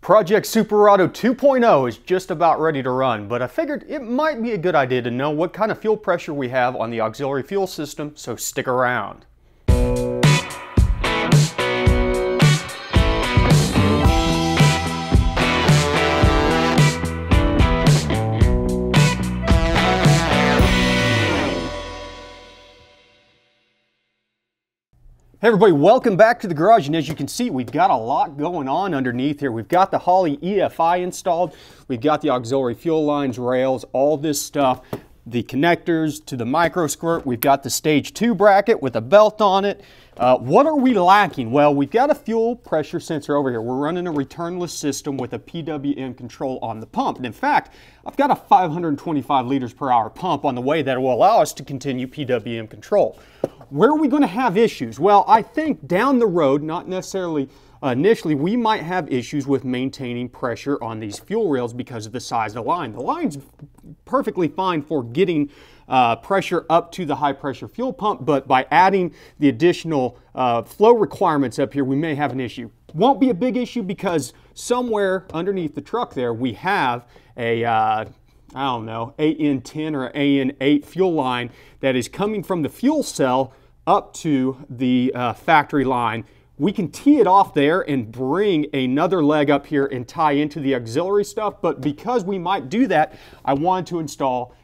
Project Superauto 2.0 is just about ready to run, but I figured it might be a good idea to know what kind of fuel pressure we have on the auxiliary fuel system, so stick around. Hey everybody, welcome back to the garage, and as you can see, we've got a lot going on underneath here. We've got the Holley EFI installed, we've got the auxiliary fuel lines, rails, all this stuff, the connectors to the Microsquirt, we've got the stage 2 bracket with a belt on it. What are we lacking? Well, we've got a fuel pressure sensor over here. We're running a returnless system with a PWM control on the pump. And in fact, I've got a 525 liters per hour pump on the way that will allow us to continue PWM control. Where are we going to have issues? Well, I think down the road, not necessarily initially, we might have issues with maintaining pressure on these fuel rails because of the size of the line. The line's perfectly fine for getting pressure up to the high pressure fuel pump, but by adding the additional flow requirements up here, we may have an issue. Won't be a big issue because somewhere underneath the truck there, we have a I don't know, AN10 or AN8 fuel line that is coming from the fuel cell up to the factory line. We can tee it off there and bring another leg up here and tie into the auxiliary stuff, but because we might do that, I wanted to install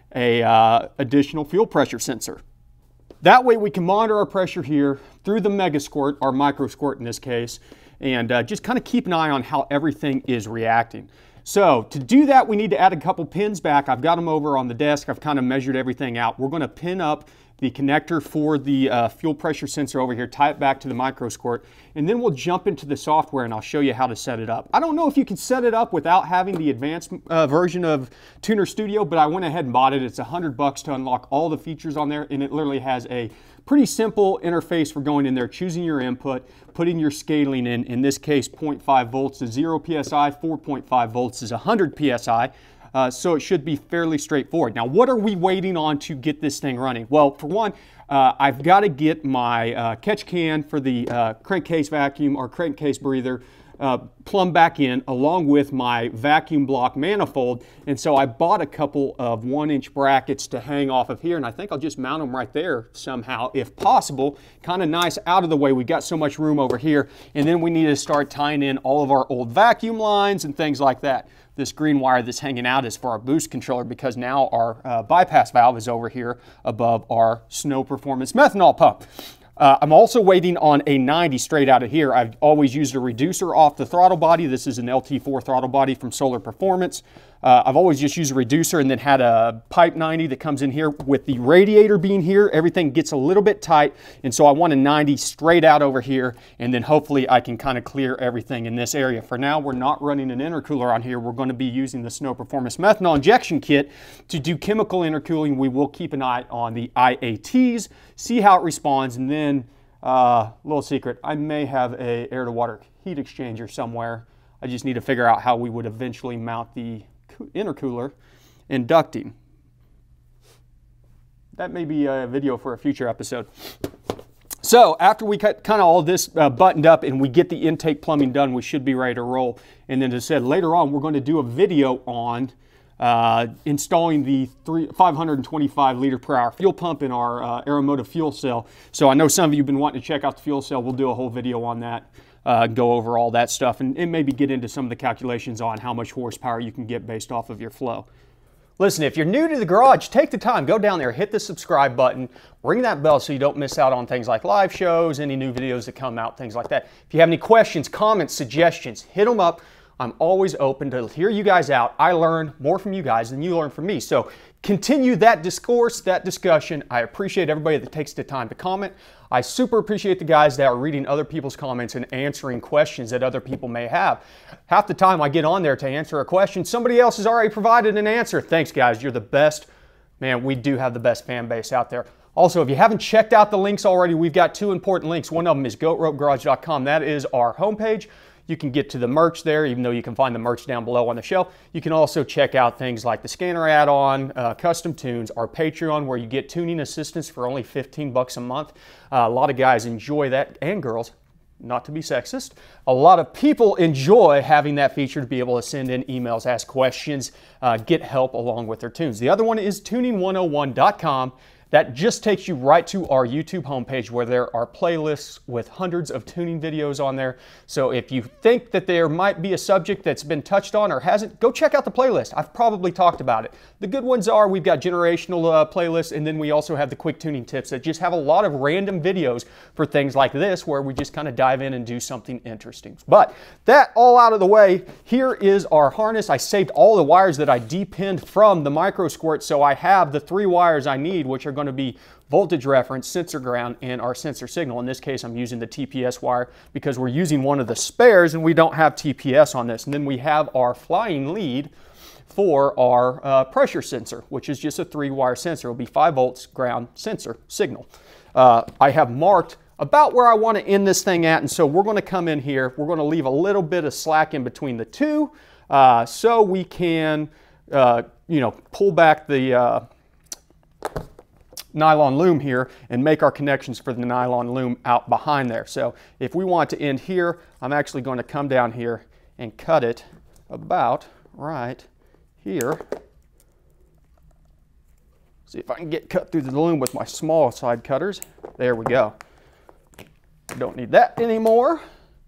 a additional fuel pressure sensor. That way we can monitor our pressure here through the Microsquirt, our Microsquirt in this case, and just kind of keep an eye on how everything is reacting. So to do that, we need to add a couple pins back. I've got them over on the desk. I've kind of measured everything out. We're going to pin up the connector for the fuel pressure sensor over here, tie it back to the Microsquirt, and then we'll jump into the software and I'll show you how to set it up. I don't know if you can set it up without having the advanced version of Tuner Studio, but I went ahead and bought it. It's $100 to unlock all the features on there, and it literally has a pretty simple interface for going in there, choosing your input, putting your scaling in this case 0.5 volts is 0 psi, 4.5 volts is 100 psi. So it should be fairly straightforward. Now, what are we waiting on to get this thing running? Well, for one, I've got to get my catch can for the crankcase vacuum or crankcase breather plumbed back in along with my vacuum block manifold. And so I bought a couple of 1-inch brackets to hang off of here, and I think I'll just mount them right there somehow if possible. Kind of nice out of the way. We've got so much room over here. And then we need to start tying in all of our old vacuum lines and things like that. This green wire that's hanging out is for our boost controller because now our bypass valve is over here above our Snow Performance methanol pump. I'm also waiting on a 90 straight out of here. I've always used a reducer off the throttle body. This is an LT4 throttle body from Solar Performance. I've always just used a reducer and then had a pipe 90 that comes in here. With the radiator being here, everything gets a little bit tight, and so I want a 90 straight out over here, and then hopefully I can kind of clear everything in this area. For now, we're not running an intercooler on here. We're going to be using the Snow Performance methanol injection kit to do chemical intercooling. We will keep an eye on the IATs, see how it responds, and then little secret, I may have a air to water heat exchanger somewhere. I just need to figure out how we would eventually mount the intercooler and ducting. That may be a video for a future episode. So after we got kind of all this buttoned up and we get the intake plumbing done, we should be ready to roll. And then as I said, later on we're going to do a video on installing the 525 liter per hour fuel pump in our Aeromotive fuel cell. So I know some of you have been wanting to check out the fuel cell. We'll do a whole video on that, go over all that stuff, and maybe get into some of the calculations on how much horsepower you can get based off of your flow. Listen, if you're new to the garage, take the time, go down there, hit the subscribe button, ring that bell so you don't miss out on things like live shows, any new videos that come out, things like that. If you have any questions, comments, suggestions, hit them up. I'm always open to hear you guys out. I learn more from you guys than you learn from me. So continue that discourse, that discussion. I appreciate everybody that takes the time to comment. I super appreciate the guys that are reading other people's comments and answering questions that other people may have. Half the time I get on there to answer a question, somebody else has already provided an answer. Thanks guys, you're the best. Man, we do have the best fan base out there. Also, if you haven't checked out the links already, we've got 2 important links. One of them is goatropegarage.com. That is our homepage. You can get to the merch there, even though you can find the merch down below on the shelf. You can also check out things like the scanner add-on, custom tunes, our Patreon, where you get tuning assistance for only 15 bucks a month. A lot of guys enjoy that, and girls. not to be sexist, a lot of people enjoy having that feature to be able to send in emails, ask questions, get help along with their tunes. The other one is tuning101.com. That just takes you right to our YouTube homepage where there are playlists with hundreds of tuning videos on there. So if you think that there might be a subject that's been touched on or hasn't, go check out the playlist. I've probably talked about it. The good ones are we've got generational playlists, and then we also have the quick tuning tips that just have a lot of random videos for things like this where we just kind of dive in and do something interesting. But that all out of the way, here is our harness. I saved all the wires that I depinned from the Microsquirt, so I have the 3 wires I need, which are going to be voltage reference, sensor ground, and our sensor signal. In this case, I'm using the TPS wire because we're using one of the spares and we don't have TPS on this. And then we have our flying lead for our pressure sensor, which is just a 3-wire sensor. It'll be 5 volts ground sensor signal. I have marked about where I want to end this thing at, and so we're going to come in here. We're going to leave a little bit of slack in between the two so we can pull back the nylon loom here and make our connections for the nylon loom out behind there. So if we want to end here, I'm actually going to come down here and cut it about right here. See if I can get cut through the loom with my small side cutters. There we go. Don't need that anymore.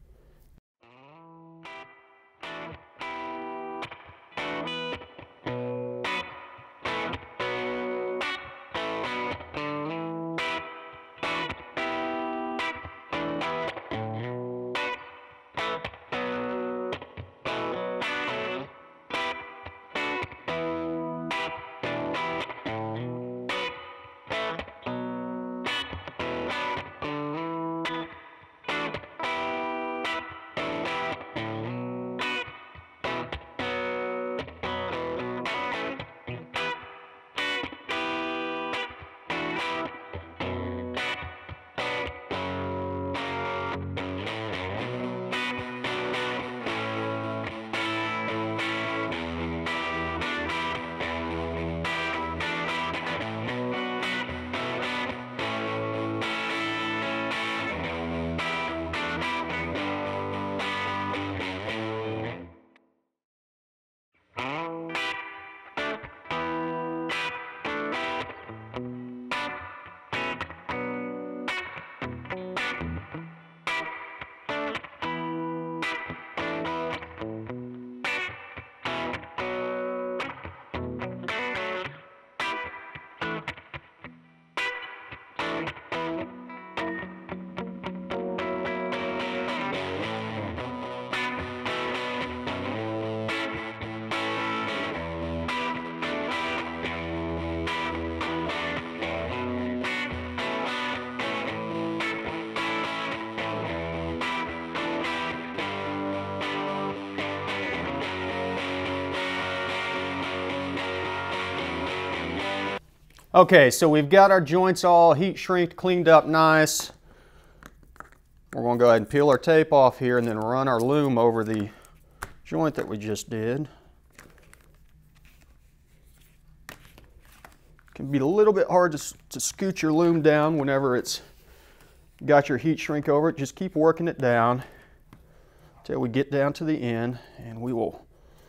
Okay, so we've got our joints all heat shrinked, cleaned up nice. We're going to go ahead and peel our tape off here and then run our loom over the joint that we just did. It can be a little bit hard to scoot your loom down whenever it's got your heat shrink over it. Just keep working it down until we get down to the end, and we will,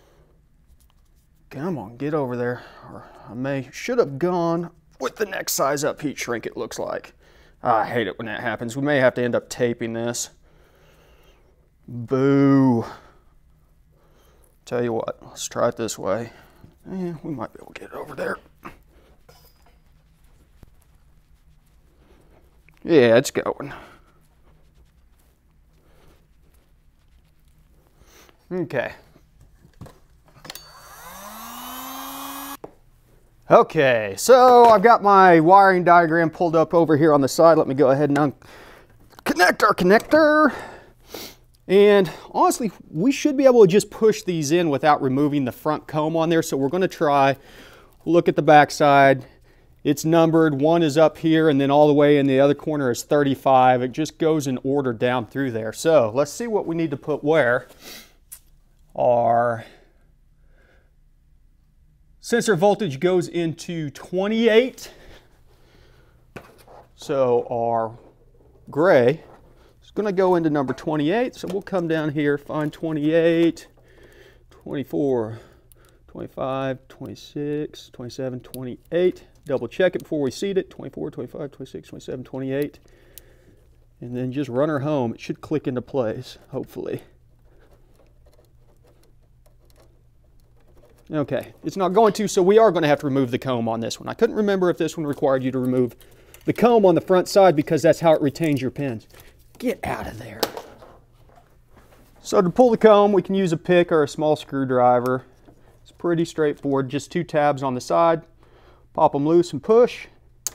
come on, get over there. Or I should have gone with the next size up heat shrink, it looks like. I hate it when that happens. We may have to end up taping this. Boo. Tell you what, let's try it this way. Yeah, we might be able to get it over there. Yeah, it's going. Okay. Okay, so I've got my wiring diagram pulled up over here on the side. Let me go ahead and connect our connector. And honestly, we should be able to just push these in without removing the front comb on there. So we're going to try, look at the back side. It's numbered, 1 is up here, and then all the way in the other corner is 35. It just goes in order down through there. So let's see what we need to put where. Our sensor voltage goes into 28. So our gray is going to go into number 28, so we'll come down here, find 28, 24, 25, 26, 27, 28. Double check it before we seat it. 24, 25, 26, 27, 28. And then just run her home. It should click into place, hopefully. Okay, it's not going to, so we are going to have to remove the comb on this one. I couldn't remember if this one required you to remove the comb on the front side because that's how it retains your pins. Get out of there. So to pull the comb, we can use a pick or a small screwdriver. It's pretty straightforward, just 2 tabs on the side. Pop them loose and push.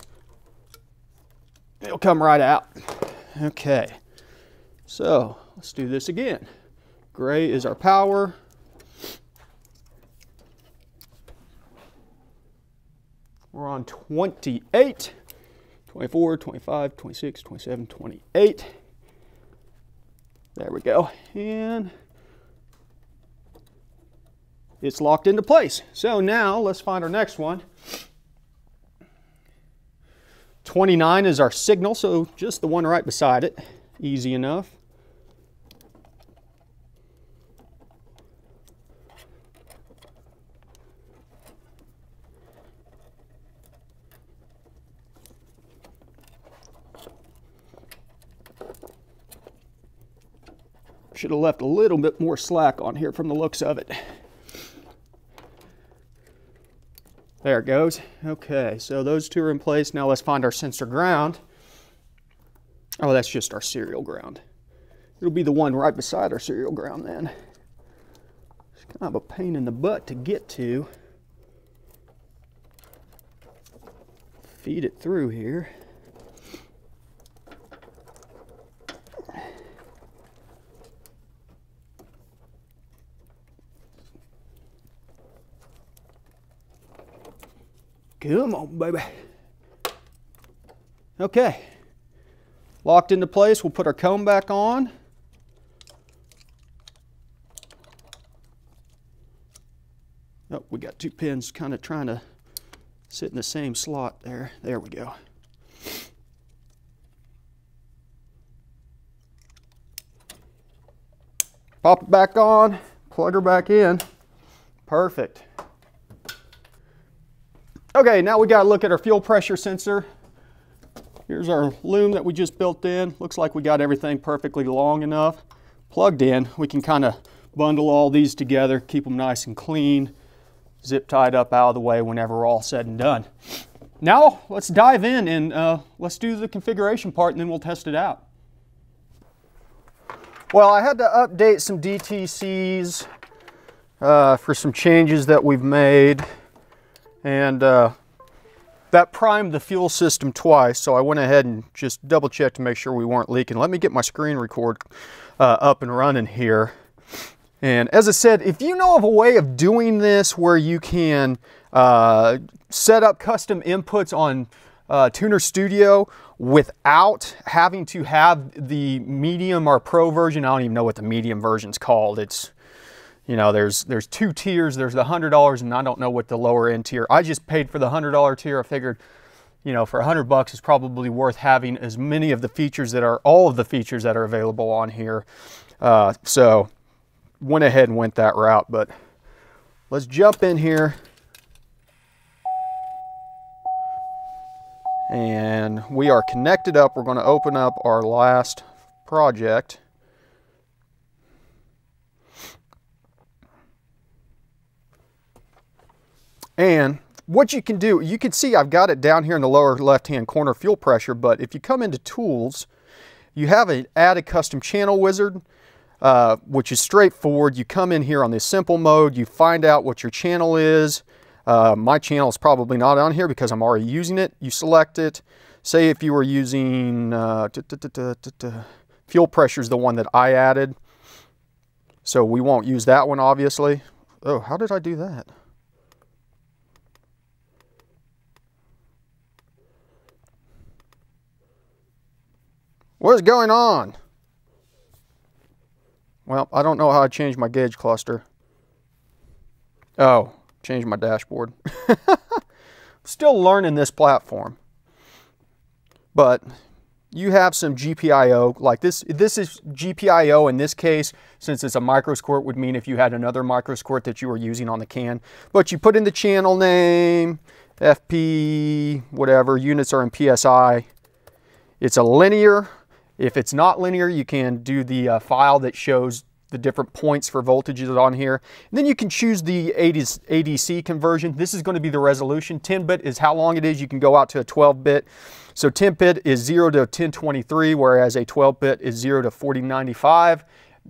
It'll come right out. Okay, so let's do this again. Gray is our power. We're on 28, 24, 25, 26, 27, 28. There we go. And it's locked into place. So now let's find our next one. 29 is our signal, so just the one right beside it. Easy enough. Should have left a little bit more slack on here from the looks of it. There it goes. Okay, so those 2 are in place. Now let's find our sensor ground. Oh, that's just our serial ground. It'll be the one right beside our serial ground then. It's kind of a pain in the butt to get to. Feed it through here. Come on, baby. Okay. Locked into place. We'll put our comb back on. Oh, we got 2 pins kind of trying to sit in the same slot there. There we go. Pop it back on. Plug her back in. Perfect. Okay, now we got to look at our fuel pressure sensor. Here's our loom that we just built in. Looks like we got everything perfectly long enough. Plugged in, we can kind of bundle all these together, keep them nice and clean, zip tied up out of the way whenever we're all said and done. Now let's dive in and let's do the configuration part and then we'll test it out. Well, I had to update some DTCs for some changes that we've made. And that primed the fuel system twice, so I went ahead and just double checked to make sure we weren't leaking. Let me get my screen record up and running here. And as I said, if you know of a way of doing this where you can set up custom inputs on Tuner Studio without having to have the medium or pro version, I don't even know what the medium version's called. It's, you know, there's 2 tiers. There's the $100 and I don't know what the lower end tier. I just paid for the $100 tier. I figured, you know, for $100 it's probably worth having as many of the features that are, all of the features that are available on here. So went ahead and went that route, but let's jump in here. And we are connected up. We're going to open up our last project. And what you can do, you can see I've got it down here in the lower left-hand corner, fuel pressure, but if you come into Tools, you have an Add a Custom Channel Wizard, which is straightforward. You come in here on the simple mode, you find out what your channel is. My channel is probably not on here because I'm already using it. You select it. Say if you were using, fuel pressure is the one that I added. So we won't use that one, obviously. Oh, how did I do that? What is going on? Well, I don't know how I changed my gauge cluster. Oh, changed my dashboard. Still learning this platform. But you have some GPIO, like this is GPIO in this case, since it's a Microsquirt, would mean if you had another Microsquirt that you were using on the can. But you put in the channel name, FP, whatever, units are in PSI. It's a linear. If it's not linear, you can do the file that shows the different points for voltages on here. And then you can choose the ADC conversion. This is going to be the resolution. 10-bit is how long it is. You can go out to a 12-bit. So 10-bit is 0 to 1023, whereas a 12-bit is 0 to 4095.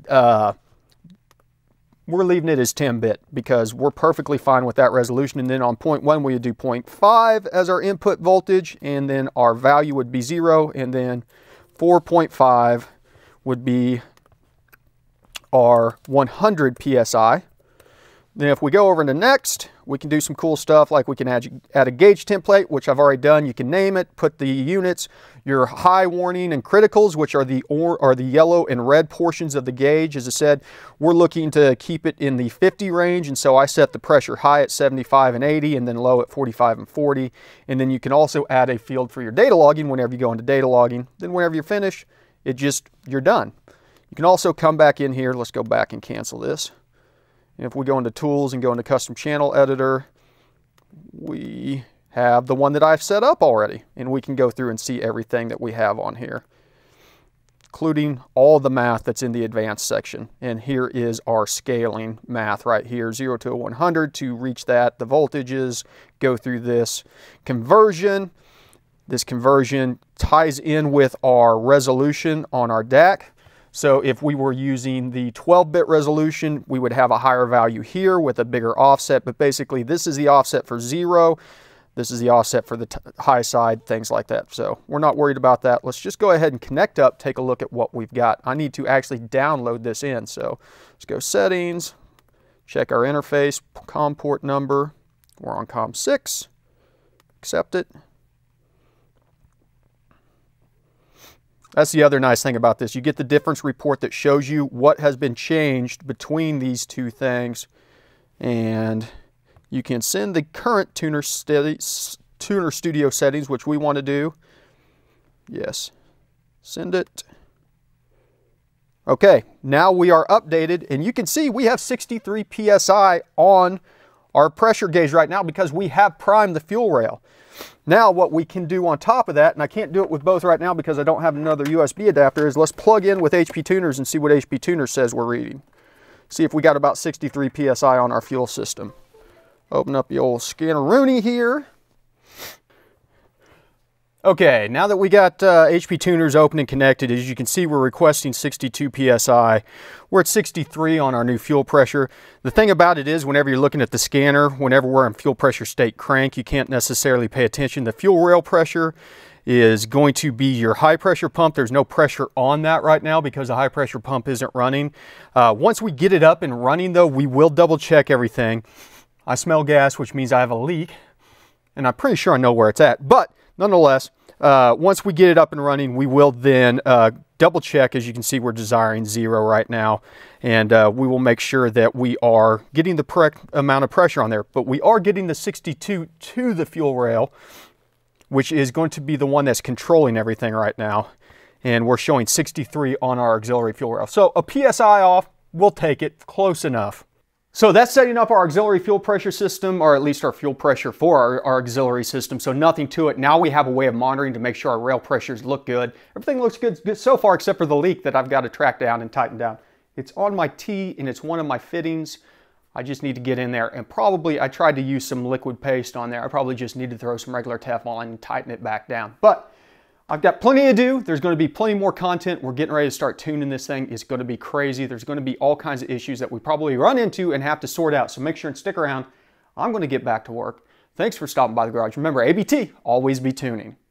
We're leaving it as 10-bit because we're perfectly fine with that resolution. And then on point 1, we would do 0.5 as our input voltage, and then our value would be 0, and then 4.5 would be our 100 PSI. Then if we go over to next, we can do some cool stuff like we can add a gauge template, which I've already done. You can name it, put the units, your high, warning, and criticals, which are the yellow and red portions of the gauge. As I said, we're looking to keep it in the 50 range, and so I set the pressure high at 75 and 80, and then low at 45 and 40. And then you can also add a field for your data logging whenever you go into data logging. Then whenever you're finished, you're done. You can also come back in here. Let's go back and cancel this. And if we go into Tools and go into Custom Channel Editor, we have the one that I've set up already. And we can go through and see everything that we have on here, including all the math that's in the advanced section. And here is our scaling math right here, 0 to 100 to reach that. The voltages go through this conversion. This conversion ties in with our resolution on our DAC. So if we were using the 12-bit resolution, we would have a higher value here with a bigger offset. But basically, this is the offset for 0. This is the offset for the high side, things like that. So we're not worried about that. Let's just go ahead and connect up, take a look at what we've got. I need to actually download this in. So let's go Settings, check our interface, COM port number. We're on COM 6, accept it. That's the other nice thing about this. You get the difference report that shows you what has been changed between these two things. And you can send the current Tuner Studio settings, which we want to do. Yes, send it. Okay, now we are updated, and you can see we have 63 PSI on our pressure gauge right now because we have primed the fuel rail. Now what we can do on top of that, and I can't do it with both right now because I don't have another USB adapter, is let's plug in with HP Tuners and see what HP Tuners says we're reading. See if we got about 63 PSI on our fuel system. Open up the old scanner-rooney here. Okay, now that we got HP Tuners open and connected, as you can see, we're requesting 62 PSI. We're at 63 on our new fuel pressure. The thing about it is, whenever you're looking at the scanner, whenever we're in fuel pressure state crank, you can't necessarily pay attention. The fuel rail pressure is going to be your high pressure pump. There's no pressure on that right now because the high pressure pump isn't running. Once we get it up and running though, we will double check everything. I smell gas, which means I have a leak, and I'm pretty sure I know where it's at. But nonetheless, once we get it up and running, we will then double check. As you can see, we're desiring 0 right now, and we will make sure that we are getting the correct amount of pressure on there. But we are getting the 62 to the fuel rail, which is going to be the one that's controlling everything right now. And we're showing 63 on our auxiliary fuel rail. So a PSI off, we'll take it, close enough. So that's setting up our auxiliary fuel pressure system, or at least our fuel pressure for our auxiliary system. So nothing to it. Now we have a way of monitoring to make sure our rail pressures look good. Everything looks good so far except for the leak that I've got to track down and tighten down. It's on my T and it's one of my fittings. I just need to get in there, and probably I tried to use some liquid paste on there. I probably just need to throw some regular Teflon and tighten it back down. But I've got plenty to do. There's going to be plenty more content. We're getting ready to start tuning this thing. It's going to be crazy. There's going to be all kinds of issues that we probably run into and have to sort out. So make sure and stick around. I'm going to get back to work. Thanks for stopping by the garage. Remember, ABT, always be tuning.